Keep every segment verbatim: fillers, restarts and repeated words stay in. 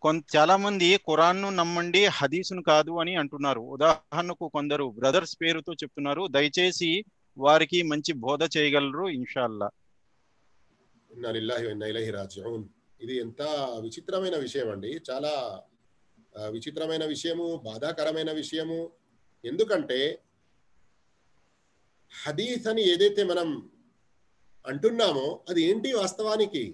కొంత చాలా మంది ఖురాన్ను నమ్మండి హదీసును కాదు అని అంటున్నారు. ఉదాహరణకు కొందరు బ్రదర్స్ పేరుతో చెప్తున్నారు. దయచేసి వారికి మంచి బోధ చేయగలరు ఇన్షాల్లా. ఇన్నా లిల్లాహి వ ఇన్నా ఇలైహి రాజిఊన్. ఇది ఎంత విచిత్రమైన విషయం అండి. చాలా విచిత్రమైన విషయము, బాధాకరమైన విషయము. ఎందుకంటే హదీస్ అని ఏదైతే మనం అంటున్నామో అది ఏంటి వాస్తవానికి?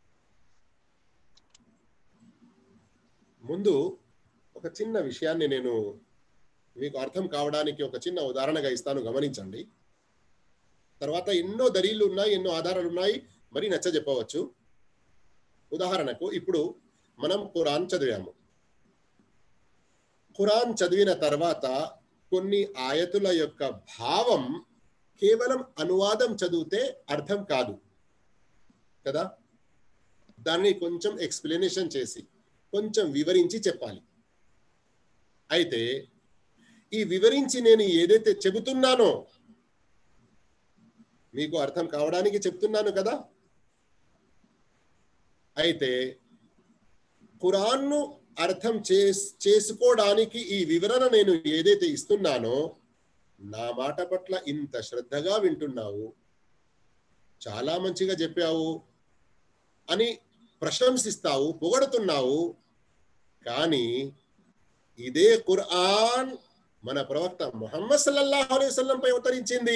ముందు ఒక చిన్న విషయాన్ని నేను మీకు అర్థం కావడానికి ఒక చిన్న ఉదాహరణగా ఇస్తాను, గమనించండి. తర్వాత ఎన్నో దలీళ్ళు ఉన్నాయి, ఎన్నో ఆధారాలు ఉన్నాయి, మరి నచ్చ చెప్పవచ్చు. ఉదాహరణకు ఇప్పుడు మనం ఖురాన్ చదివాము. ఖురాన్ చదివిన తర్వాత కొన్ని ఆయతుల యొక్క భావం కేవలం అనువాదం చదివితే అర్థం కాదు కదా, దాన్ని కొంచెం ఎక్స్ప్లెనేషన్ చేసి కొంచెం వివరించి చెప్పాలి. అయితే ఈ వివరించి నేను ఏదైతే చెబుతున్నానో మీకు అర్థం కావడానికి చెప్తున్నాను కదా. అయితే ఖురాన్ను అర్థం చేసుకోవడానికి ఈ వివరణ నేను ఏదైతే ఇస్తున్నానో, నా మాట పట్ల ఇంత శ్రద్ధగా వింటున్నావు, చాలా మంచిగా చెప్పావు అని ప్రశంసిస్తావు, పొగడుతున్నావు. కానీ ఇదే ఖురాన్ మన ప్రవక్త ముహమ్మద్ సల్లల్లాహు అలైహి వసల్లం పై అవతరించింది.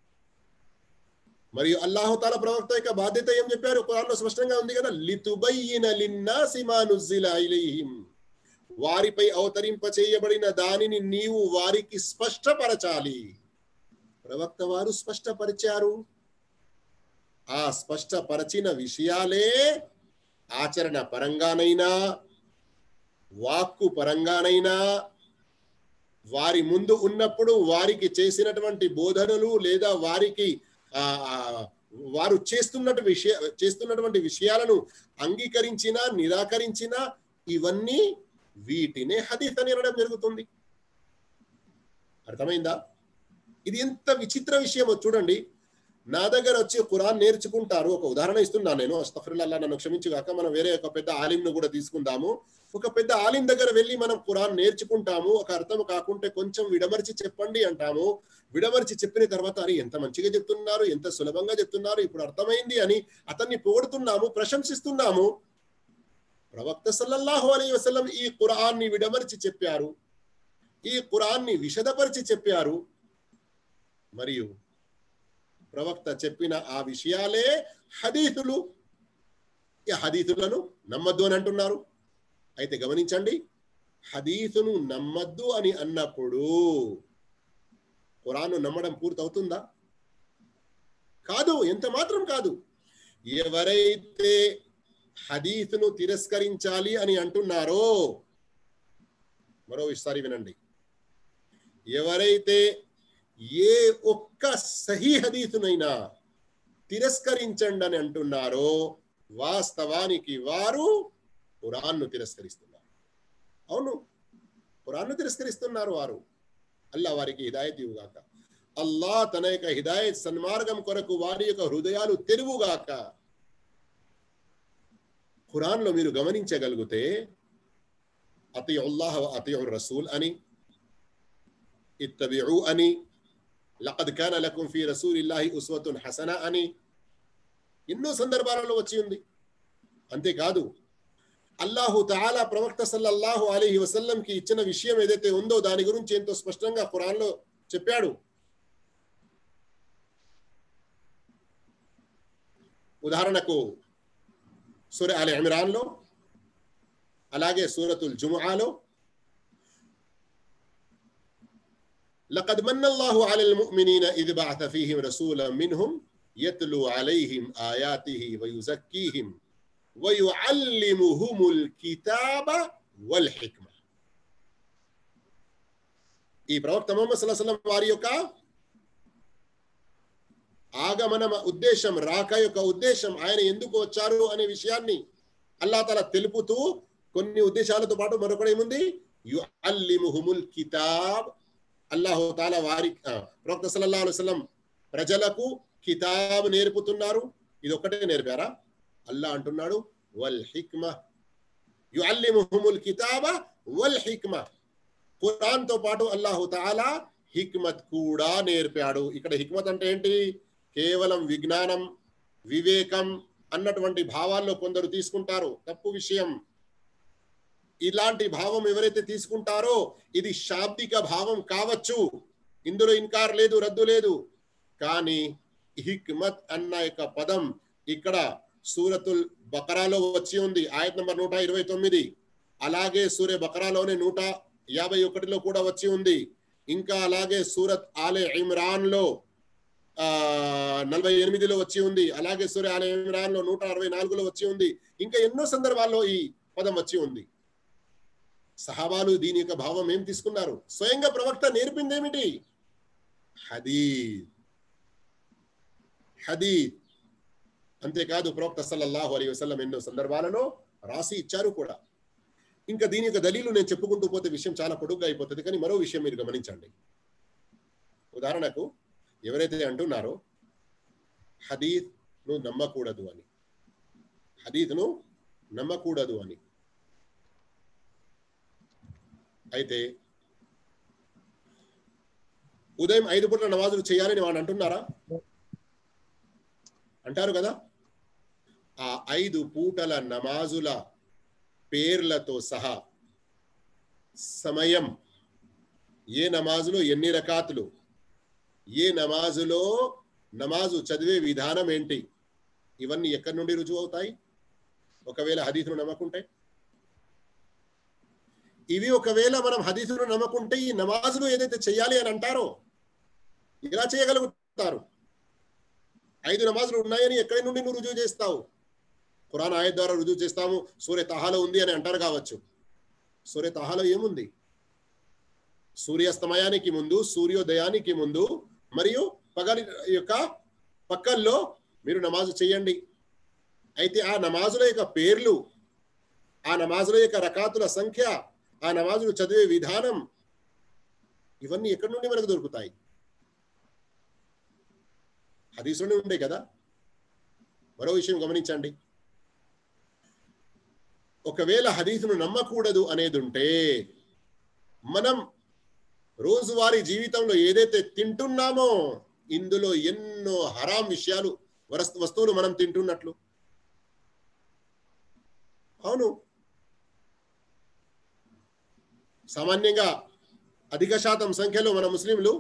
మరియు అల్లాహు తాలా ప్రవక్త యొక్క బాధ్యత ఏం చెప్పారు? ఖురాన్లో స్పష్టంగా ఉంది కదా, లితుబయ్యిన లిన్నాసి మా నుజ్జిల ఇలైహిం. వారిపై అవతరింప చేయబడిన దానిని నీవు వారికి స్పష్టపరచాలి. ప్రవక్త వారు స్పష్టపరిచారు. ఆ స్పష్టపరిచిన విషయాలే ఆచరణ పరంగానైనా వాక్కు పరంగానైనా వారి ముందు ఉన్నప్పుడు వారికి చేసినటువంటి బోధనలు లేదా వారికి ఆ వారు చేస్తున్నట్టు విషయ చేస్తున్నటువంటి విషయాలను అంగీకరించినా నిరాకరించినా ఇవన్నీ వీటినే హదీస్ అని అనడం జరుగుతుంది. అర్థమైందా? ఇది ఎంత విచిత్ర విషయమో చూడండి. నా దగ్గర వచ్చి ఖురాన్ నేర్చుకుంటారు. ఒక ఉదాహరణ ఇస్తున్నాను నేను, అస్తగ్ఫిరుల్లాహ్, నన్ను క్షమించుగాక. మనం వేరే ఒక పెద్ద ఆలింను కూడా తీసుకుందాము. ఒక పెద్ద ఆలిం దగ్గర వెళ్ళి మనం ఖురాన్ నేర్చుకుంటాము. ఒక అర్థం కాకుంటే కొంచెం విడమర్చి చెప్పండి అంటాము. విడమర్చి చెప్పిన తర్వాత అరే ఎంత మంచిగా చెప్తున్నారు, ఎంత సులభంగా చెప్తున్నారు, ఇప్పుడు అర్థమైంది అని అతన్ని పొగుడుతున్నాము, ప్రశంసిస్తున్నాము. ప్రవక్త సల్లల్లాహు అలైహి వసల్లం ఈ ఖురాన్ని విడమర్చి చెప్పారు, ఈ ఖురాన్ని విశదపరిచి చెప్పారు. మరియు ప్రవక్త చెప్పిన ఆ విషయాలే హదీసులు. ఈ హదీసులను నమ్మద్దు అని అంటున్నారు. అయితే గమనించండి, హదీసును నమ్మద్దు అని అన్నప్పుడు ఖురాన్ను నమ్మడం పూర్తవుతుందా? కాదు, ఎంత మాత్రం కాదు. ఎవరైతే హదీసును తిరస్కరించాలి అని అంటున్నారో, మరోసారి వినండి, ఎవరైతే ఏ ఒక్క సహీ హదీసునైనా తిరస్కరించండి అని అంటున్నారో వాస్తవానికి వారు ఖురాన్ను తిరస్కరిస్తున్నారు. అవును, ఖురాన్ను తిరస్కరిస్తున్నారు వారు. అల్లా వారికి హిదాయత్ ఇవ్వుగాక. అల్లా తన యొక్క హిదాయత్ సన్మార్గం కొరకు వారి యొక్క హృదయాలు తెరువుగాక. ఖురాన్లో మీరు గమనించగలిగితే అతిఉల్లాహ్ వ అతిఉర్ రసూల్ అని, ఇత్తబిఉ అని, లఖద్ కాన లకుం ఫీ రసూలిల్లాహి ఉస్వతున్ హసన అని ఎన్నో సందర్భాలలో వచ్చి ఉంది. అంతేకాదు, అల్లాహు తఆలా ప్రవక్త సల్లల్లాహు అలైహి వసల్లం కి ఇచ్చిన విషయం ఏదైతే ఉందో దాని గురించి ఎంతో స్పష్టంగా ఖురాన్లో చెప్పాడు. ఉదాహరణకు సూర ఆల్ ఇమ్రాన్ లో, అలాగే సూరతుల్ జుముఆలో లఖద్ మన్నల్లాహు అలల్ ముమినీన ఇద్ బఅథ ఫీహిం రసూలం మిన్హుం యత్లు అలైహిం ఆయాతిహి వయుజక్కీహిం వయుఅల్లిముహుముల్ కితాబ వల్ హిక్మ. ఈ ప్రవక్త ముహమ్మద్ సల్లల్లాహు అలైహి వసల్లం వారి యొక్క ఆగమన ఉద్దేశం, రాక యొక్క ఉద్దేశం, ఆయన ఎందుకు వచ్చారు అనే విషయాన్ని అల్లాహ్ తఆలా తెలుపుతూ కొన్ని ఉద్దేశాలతో పాటు మరొకటి ఏముంది, యుఅల్లిముహుముల్ కితాబ్. అల్లాహు తఆలా వారి ప్రవక్త సల్లల్లాహు అలైహి వసల్లం ప్రజలకు కితాబ్ నేర్పుతున్నారు. ఇది ఒక్కటే నేర్పారా? అల్లాహ్ అంటున్నాడు వల్ హిక్మ, యుఅల్లిముహుముల్ కితాబ వల్ హిక్మ. ఖురాన్తో పాటు అల్లాహు తఆలా హిక్మత్ కూడా నేర్పాడు. ఇక్కడ హిక్మత్ అంటే ఏంటి? కేవలం విజ్ఞానం, వివేకం అన్నటువంటి భావాల్లో కొందరు తీసుకుంటారు. తప్పు విషయం. ఇలాంటి భావం ఎవరైతే తీసుకుంటారో ఇది శాబ్దిక భావం కావచ్చు, ఇందులో ఇన్కార్ లేదు, రద్దు లేదు. కానీ హిక్మత్ అన్న యొక్క పదం ఇక్కడ సూరతుల్ బకరాలో వచ్చి ఉంది, ఆయత్ నంబర్ నూట ఇరవై తొమ్మిది. అలాగే సూర్య బకరాలోనే నూట యాభై ఒకటిలో కూడా వచ్చి ఉంది. ఇంకా అలాగే సూరత్ ఆలే ఇమ్రాన్ లో ఆ నలభై ఎనిమిదిలో వచ్చి ఉంది. అలాగే సూర్య ఆలే ఇమ్రాన్ లో నూట అరవై నాలుగులో వచ్చి ఉంది. ఇంకా ఎన్నో సందర్భాల్లో ఈ పదం వచ్చి ఉంది. సహాబాలు దీని యొక్క భావం ఏం తీసుకున్నారు? స్వయంగా ప్రవక్త నేర్పింది ఏమిటి? హదీద్ హదీద్ అంతేకాదు ప్రవక్త సల్లల్లాహు అలైహి వసల్లం ఎన్నో సందర్భాలలో రాసి ఇచ్చారు కూడా. ఇంకా దీని యొక్క దలీలు నేను చెప్పుకుంటూ పోతే విషయం చాలా పొడుగ్గా అయిపోతుంది. కానీ మరో విషయం మీరు గమనించండి. ఉదాహరణకు ఎవరైతే అంటున్నారో హదీద్ ను నమ్మకూడదు అని, హదీద్ ను నమ్మకూడదు అని, అయితే ఉదయం ఐదు పూట్ల నమాజులు చేయాలని వాడు అంటున్నారా? అంటారు కదా. ఆ ఐదు పూటల నమాజుల పేర్లతో సహా సమయం, ఏ నమాజులో ఎన్ని రకాతులు, ఏ నమాజులో నమాజు చదివే విధానం ఏంటి, ఇవన్నీ ఎక్కడి నుండి రుజువు అవుతాయి? ఒకవేళ హదీసును నమ్మకుంటే. ఇవి ఒకవేళ మనం హదీసును నమ్మకుంటే ఈ నమాజులు ఏదైతే చేయాలి అని అంటారో ఎలా చేయగలుగుతారు? ఐదు నమాజులు ఉన్నాయని ఎక్కడి నుండి నువ్వు రుజువు చేస్తావు? ఖురాన్ ఆయత్ ద్వారా రుజువు చేస్తాము. సూర్య తహాలో ఉంది అని అంటారు కావచ్చు. సూర్య తహాలో ఏముంది? సూర్యాస్తమయానికి ముందు, సూర్యోదయానికి ముందు మరియు పగలి యొక్క పక్కల్లో మీరు నమాజు చేయండి. అయితే ఆ నమాజుల యొక్క పేర్లు, ఆ నమాజుల యొక్క రకాతుల సంఖ్య, ఆ నమాజులు చదివే విధానం, ఇవన్నీ ఎక్కడి నుండి మనకు దొరుకుతాయి? హదీసులోనే ఉండే కదా. మరో విషయం గమనించండి. ఒకవేళ హదీసును నమ్మకూడదు అనేది ఉంటే మనం రోజువారీ జీవితంలో ఏదైతే తింటున్నామో ఇందులో ఎన్నో హరాం విషయాలు, వస్తువులు మనం తింటున్నట్లు. అవును, సామాన్యంగా అధిక శాతం సంఖ్యలో మన ముస్లింలు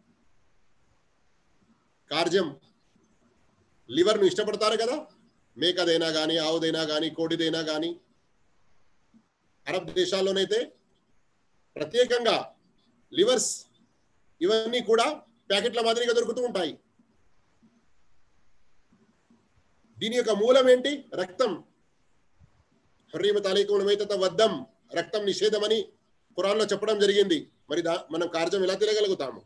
కార్జం, లివర్ను ఇష్టపడతారు కదా. మేకదైనా కానీ, ఆవుదైనా కానీ, కోడిదైనా కానీ. అరబ్ దేశాల్లోనైతే ప్రత్యేకంగా లివర్స్ ఇవన్నీ కూడా ప్యాకెట్ల మాదిరిగా దొరుకుతూ ఉంటాయి. దీని యొక్క మూలం ఏంటి? రక్తం. హర్రీమత్ అలైకుముల్ మైతత వద్దం, రక్తం నిషేధమని ఖురాన్లో చెప్పడం జరిగింది. మరి దా మనం కార్జం ఎలా తినగలుగుతాము?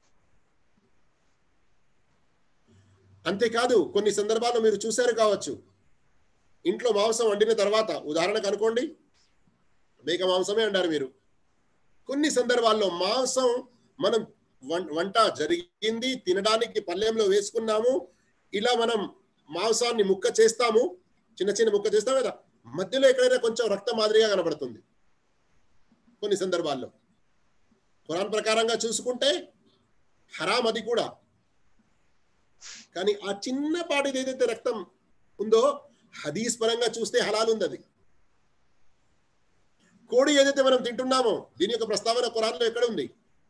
అంతేకాదు కొన్ని సందర్భాల్లో మీరు చూశారు కావచ్చు, ఇంట్లో మాంసం వండిన తర్వాత, ఉదాహరణకు అనుకోండి మేక మాంసమే అంటారు మీరు, కొన్ని సందర్భాల్లో మాంసం మనం వంట జరిగింది, తినడానికి పళ్ళెంలో వేసుకున్నాము, ఇలా మనం మాంసాన్ని ముక్క చేస్తాము, చిన్న చిన్న ముక్క చేస్తాం కదా, మధ్యలో ఎక్కడైనా కొంచెం రక్తం మాదిరిగా కనబడుతుంది కొన్ని సందర్భాల్లో. ఖురాన్ ప్రకారంగా చూసుకుంటే హరాం అది కూడా. కానీ ఆ చిన్నపాటిది ఏదైతే రక్తం ఉందో హదీస్ పరంగా చూస్తే హలాల్ ఉంది అది. కోడి ఏదైతే మనం తింటున్నామో దీని యొక్క ప్రస్తావన ఖురాన్లో ఎక్కడ ఉంది?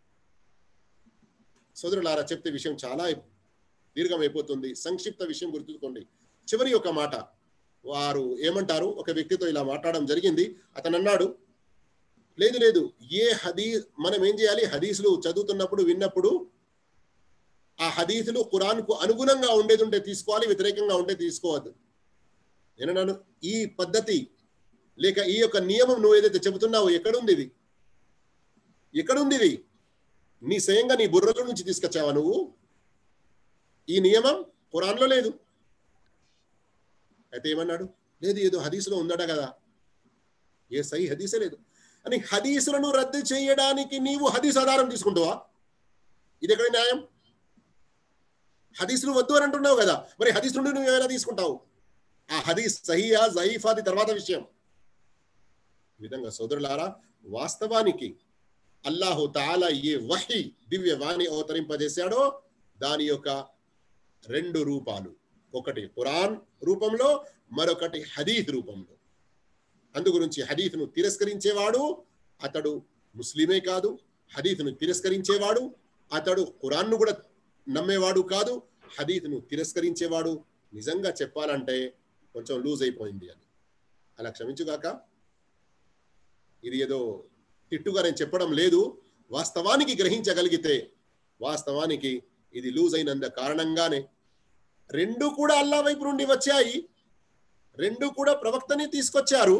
సోదరులారా, చెప్తే విషయం చాలా దీర్ఘమైపోతుంది. సంక్షిప్త విషయం గుర్తుంచుకోండి. చివరి ఒక మాట, వారు ఏమంటారు, ఒక వ్యక్తితో ఇలా మాట్లాడడం జరిగింది. అతను అన్నాడు, లేదు లేదు ఏ హదీస్ మనం ఏం చేయాలి, హదీసులు చదువుతున్నప్పుడు విన్నప్పుడు ఆ హదీసులు ఖురాన్కు అనుగుణంగా ఉండేది ఉంటే తీసుకోవాలి, వ్యతిరేకంగా ఉంటే తీసుకోవద్దు. నేను ఈ పద్ధతి లేక ఈ యొక్క నియమం నువ్వు ఏదైతే చెబుతున్నావో ఎక్కడుంది ఇది? ఎక్కడుంది ఇది? నీ స్వయంగా నీ బుర్రల నుంచి తీసుకొచ్చావా నువ్వు? ఈ నియమం ఖురాన్లో లేదు. అయితే ఏమన్నాడు, లేదు ఏదో హదీసులో ఉందట కదా. ఏ సహీ హదీసే లేదు అని హదీసులను రద్దు చేయడానికి నీవు హదీస్ ఆధారం తీసుకుంటావా? ఇది ఎక్కడ న్యాయం? హదీసులు వద్దు అని అంటున్నావు కదా, మరి హదీస్ నుండి నువ్వు ఎలా తీసుకుంటావు? ఆ హదీస్ సహీయా జయీఫా అది తర్వాత విషయం. ఈ విధంగా సోదరులారా, వాస్తవానికి అల్లాహు తాలా ఏ వహీ దివ్య వాణి అవతరింపజేశాడో దాని యొక్క రెండు రూపాలు, ఒకటి ఖురాన్ రూపంలో, మరొకటి హదీత్ రూపంలో. అందు గురించి హదీత్ను తిరస్కరించేవాడు అతడు ముస్లిమే కాదు, హదీత్ను తిరస్కరించేవాడు అతడు ఖురాన్ను కూడా నమ్మేవాడు కాదు, హదీత్ను తిరస్కరించేవాడు నిజంగా చెప్పాలంటే కొంచెం లూజ్ అయిపోయింది అని. అలా క్షమించుగాక, ఇది ఏదో తిట్టుగా నేను చెప్పడం లేదు. వాస్తవానికి గ్రహించగలిగితే వాస్తవానికి ఇది లూజ్ అయినంత కారణంగానే రెండు కూడా అల్లా వైపు నుండి వచ్చాయి, రెండు కూడా ప్రవక్తని తీసుకొచ్చారు.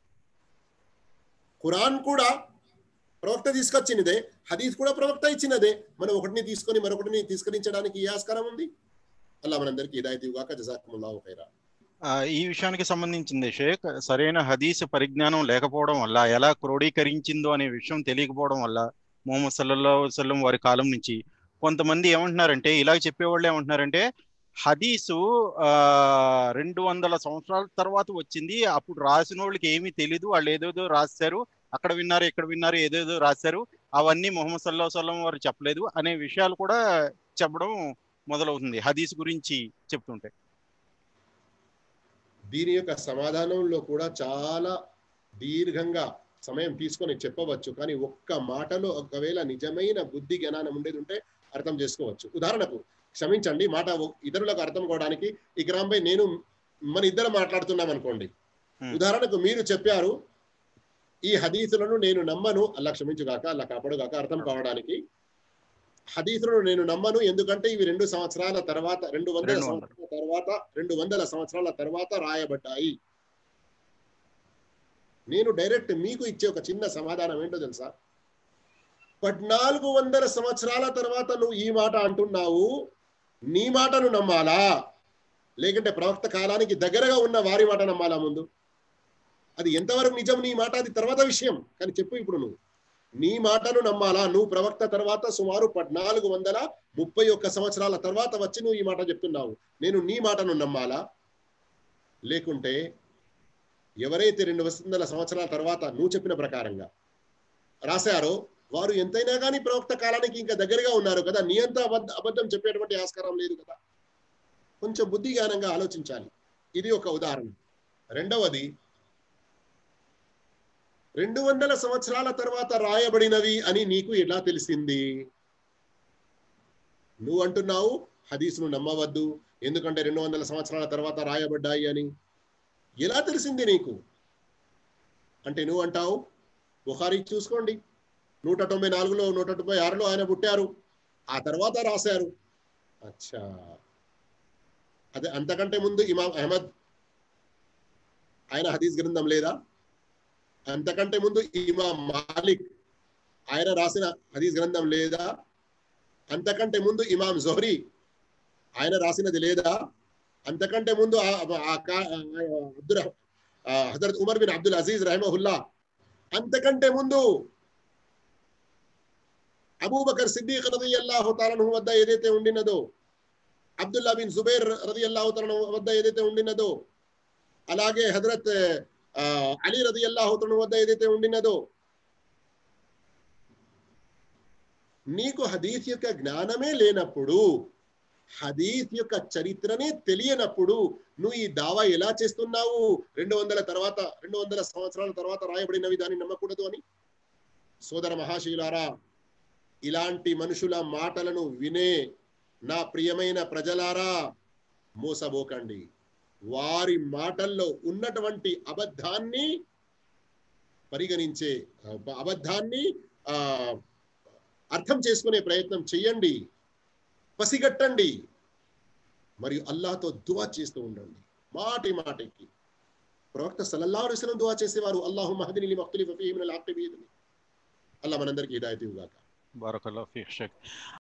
ఖురాన్ కూడా ప్రవక్త తీసుకొచ్చినదే, హదీస్ కూడా ప్రవక్త ఇచ్చినదే. మనం ఒకటిని తీసుకొని మరొకటిని తిరస్కరించడానికి ఏ ఆస్కారం ఉంది? అల్లా మనందరికీ హిదాయత్ ఇవ్వగాక. జజాకుముల్లాహు ఖైరా. ఈ విషయానికి సంబంధించింది షేక్, సరైన హదీస్ పరిజ్ఞానం లేకపోవడం వల్ల, ఎలా క్రోడీకరించిందో అనే విషయం తెలియకపోవడం వల్ల ముహమ్మద్ సల్లల్లాహు అలైహి వసల్లం వారి కాలం నుంచి కొంతమంది ఏమంటున్నారంటే, ఇలా చెప్పేవాళ్ళు ఏమంటున్నారంటే, హదీసు ఆ రెండు వందల సంవత్సరాల తర్వాత వచ్చింది, అప్పుడు రాసిన వాళ్ళకి ఏమీ తెలీదు, వాళ్ళు ఏదేదో రాశారు, అక్కడ విన్నారు ఇక్కడ విన్నారు ఏదేదో రాశారు, అవన్నీ ముహమ్మద్ సల్లల్లాహు అలైహి వసల్లం వారు చెప్పలేదు అనే విషయాలు కూడా చెప్పడం మొదలవుతుంది హదీస్ గురించి చెప్తుంటే. దీని యొక్క సమాధానంలో కూడా చాలా దీర్ఘంగా సమయం తీసుకొని చెప్పవచ్చు, కానీ ఒక్క మాటలో ఒకవేళ నిజమైన బుద్ధి జ్ఞానం ఉండేది ఉంటే అర్థం చేసుకోవచ్చు. ఉదాహరణకు, క్షమించండి మాట ఇతరులకు అర్థం కావడానికి, ఇక్రామ్ భాయ్ నేను మన ఇద్దరు మాట్లాడుతున్నాం అనుకోండి. ఉదాహరణకు మీరు చెప్పారు ఈ హదీసులను నేను నమ్మను, అల్లా క్షమించుగాక అల్లా కాపాడుగాక, అర్థం కావడానికి, హదీసులను నేను నమ్మను ఎందుకంటే ఇవి రెండు సంవత్సరాల తర్వాత రెండు వందల సంవత్సరాల తర్వాత రెండు వందల సంవత్సరాల తర్వాత రాయబడ్డాయి. నేను డైరెక్ట్ మీకు ఇచ్చే ఒక చిన్న సమాధానం ఏంటో తెలుసా? పద్నాలుగు వందల సంవత్సరాల తర్వాత నువ్వు ఈ మాట అంటున్నావు, నీ మాటను నమ్మాలా లేకంటే ప్రవక్త కాలానికి దగ్గరగా ఉన్న వారి మాట నమ్మాలా? ముందు అది ఎంతవరకు నిజం నీ మాట అది తర్వాత విషయం, కానీ చెప్పు ఇప్పుడు నువ్వు నీ మాటను నమ్మాలా? నువ్వు ప్రవక్త తర్వాత సుమారు పద్నాలుగు వందల ముప్పై ఒక్క సంవత్సరాల తర్వాత వచ్చి నువ్వు ఈ మాట చెప్తున్నావు, నేను నీ మాటను నమ్మాలా? లేకుంటే ఎవరైతే రెండు వందల సంవత్సరాల తర్వాత నువ్వు చెప్పిన ప్రకారంగా రాశారో వారు ఎంతైనా కానీ ప్రవక్త కాలానికి ఇంకా దగ్గరగా ఉన్నారు కదా, నీ అంతా అబద్ధ అబద్ధం చెప్పేటువంటి ఆస్కారం లేదు కదా. కొంచెం బుద్ధిజ్ఞానంగా ఆలోచించాలి. ఇది ఒక ఉదాహరణ. రెండవది, రెండు వందల సంవత్సరాల తర్వాత రాయబడినవి అని నీకు ఎలా తెలిసింది? నువ్వు అంటున్నావు హదీస్ను నమ్మవద్దు ఎందుకంటే రెండు వందల సంవత్సరాల తర్వాత రాయబడ్డాయి అని. ఎలా తెలిసింది నీకు అంటే నువ్వు అంటావు బుఖారీ చూసుకోండి, నూట తొంభై నాలుగులో నూట తొంభై ఆరులో ఆయన పుట్టారు, ఆ తర్వాత రాశారు. అచ్చా, అదే అంతకంటే ముందు ఇమాం అహ్మద్ ఆయన హదీస్ గ్రంథం లేదా? అంతకంటే ముందు ఇమాం మాలిక్ ఆయన రాసిన హదీస్ గ్రంథం లేదా? అంతకంటే ముందు ఇమాం జోహరీ ఆయన రాసినది లేదా? అంతకంటే ముందు Abdul Hazrat Umar bin Abdul Aziz రహమహుల్లా, అంతకంటే ముందు అబూబకర్ సిద్దీక్ రదియల్లాహు తఆలా అన్హు వద్ద ఏదైతే ఉండినదో, అబ్దుల్లా బిన్ జుబైర్ రదియల్లాహు తఆలా వద్ద ఏదైతే ఉండినదో, అలాగే హజరత్ అలీ రదియల్లాహు తఆలా వద్ద ఏదైతే ఉండినదో, నీకు హదీస్ యొక్క జ్ఞానమే లేనప్పుడు, హదీస్ యొక్క చరిత్రనే తెలియనప్పుడు నువ్వు ఈ దావా ఎలా చేస్తున్నావు రెండు వందల తర్వాత రెండు వందల సంవత్సరాల తర్వాత రాయబడినవి దాన్ని నమ్మకూడదు అని? సోదర మహాశీలారా, ఇలాంటి మనుషుల మాటలను వినే నా ప్రియమైన ప్రజలారా మోసబోకండి. వారి మాటల్లో ఉన్నటువంటి అబద్ధాన్ని పరిగణించే అబద్ధాన్ని ఆ అర్థం చేసుకునే ప్రయత్నం చేయండి, పసిగట్టండి, మరియు అల్లాహ్తో దువా చేస్తూ ఉండండి. మాటి మాటికి ప్రవక్త సల్లల్లాహు అలైహి వసల్లం దువా చేసేవారు, అల్లాహుమ్మ హదిని లిమా ఇఖ్తలఫ ఫీహి మినల్ హక్కి బిఇذنిక్. అల్లాహ్ మనందరికీ హిదాయత్ ఇవ్వుగాక. బారకల్లాహు ఫీక్ షేక్.